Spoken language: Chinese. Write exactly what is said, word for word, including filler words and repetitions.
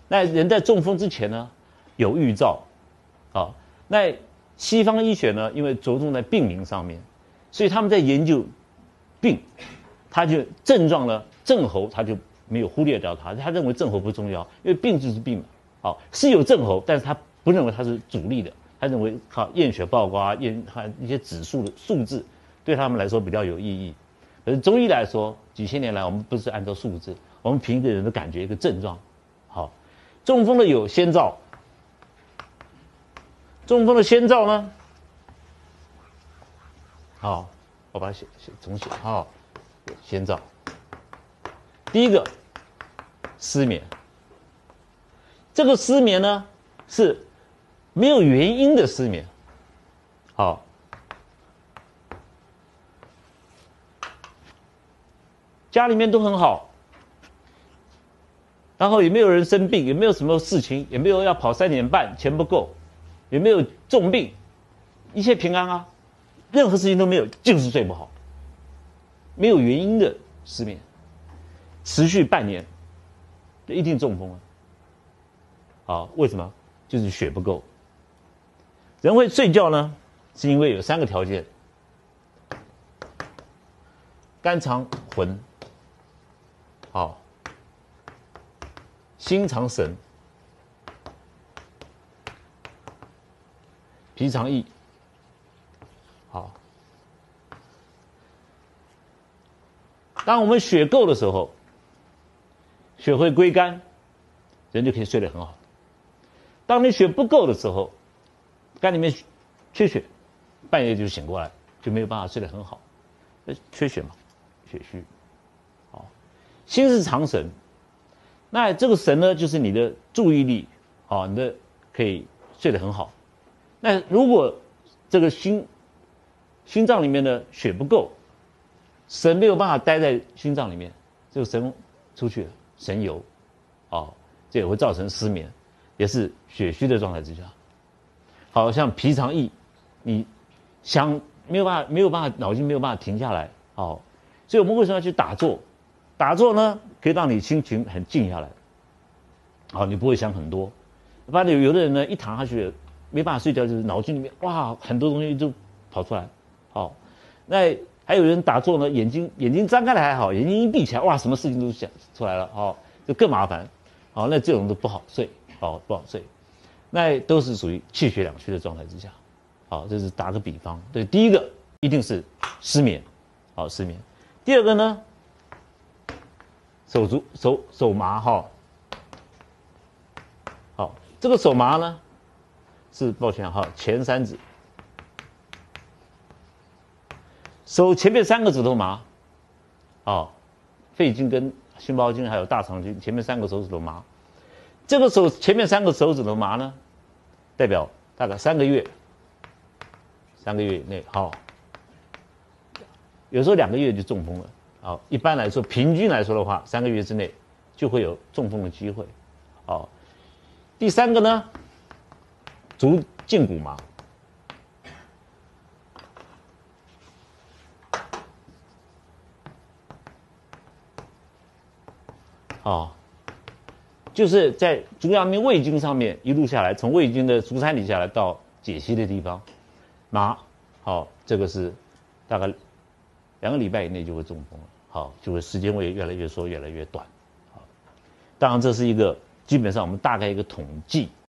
那人在中风之前呢，有预兆，好，那西方医学呢，因为着重在病名上面，所以他们在研究病，他就症状呢，症候他就没有忽略掉它，他认为症候不重要，因为病就是病嘛，好，是有症候，但是他不认为它是主力的，他认为靠验血报告啊，验看一些指数的数字，对他们来说比较有意义。可是中医来说，几千年来我们不是按照数字，我们凭一个人的感觉，一个症状。好，中风的有先兆，中风的先兆呢，好，我把它写写重写。好，先兆，第一个失眠，这个失眠呢是没有原因的失眠。好。家里面都很好，然后也没有人生病，也没有什么事情，也没有要跑三点半，钱不够，也没有重病，一切平安啊，任何事情都没有，就是睡不好，没有原因的失眠，持续半年，就一定中风了。好，为什么？就是血不够。人会睡觉呢，是因为有三个条件：肝肠魂。好，心肠神，脾肠意。好，当我们血够的时候，血会归肝，人就可以睡得很好。当你血不够的时候，肝里面缺血，半夜就醒过来，就没有办法睡得很好，缺血嘛，血虚。心是常神，那这个神呢，就是你的注意力，哦，你的可以睡得很好。那如果这个心心脏里面的血不够，神没有办法待在心脏里面，这个神出去了，神游，哦，这也会造成失眠，也是血虚的状态之下。好像脾肠意，你想没有办法，没有办法，脑筋没有办法停下来，哦，所以我们为什么要去打坐？打坐呢，可以让你心情很静下来，好，你不会想很多。不然有的人呢，一躺下去没办法睡觉，就是脑筋里面哇很多东西就跑出来。好，那还有人打坐呢，眼睛眼睛张开来还好，眼睛一闭起来，哇，什么事情都想出来了，好，就更麻烦。好，那这种都不好睡，好不好睡？那都是属于气血两虚的状态之下。好，这是打个比方。对，第一个一定是失眠，好失眠。第二个呢？手足手手麻哈，好，这个手麻呢是抱歉哈，前三指，手前面三个指头麻，哦，肺经跟心包经还有大肠经前面三个手指头麻，这个手前面三个手指头麻呢，代表大概三个月，三个月以内好，有时候两个月就中风了。好，一般来说，平均来说的话，三个月之内就会有中风的机会。好，第三个呢，足胫骨麻。好，就是在足阳明胃经上面一路下来，从胃经的足三里下来到解析的地方，麻。好，这个是大概两个礼拜以内就会中风了。好，就会时间会越来越缩，越来越短。好，当然这是一个基本上我们大概一个统计。